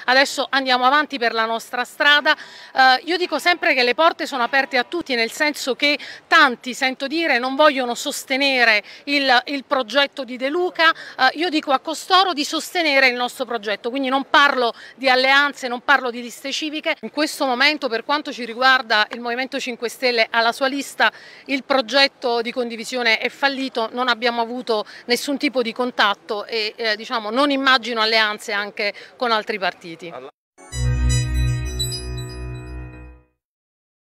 adesso andiamo avanti per la nostra strada. Io dico sempre che le porte sono aperte a tutti, nel senso che tanti, sento dire, non vogliono sostenere il progetto di De Luca. Io dico a costoro di sostenere il nostro progetto, quindi non parlo di alleanze, non parlo di liste civiche. In questo momento, per quanto ci riguarda, il Movimento 5 Stelle ha la sua lista, il progetto di condivisione è fallito, non abbiamo avuto nessun tipo di contatto e diciamo, non immagino alleanze anche con altri partiti.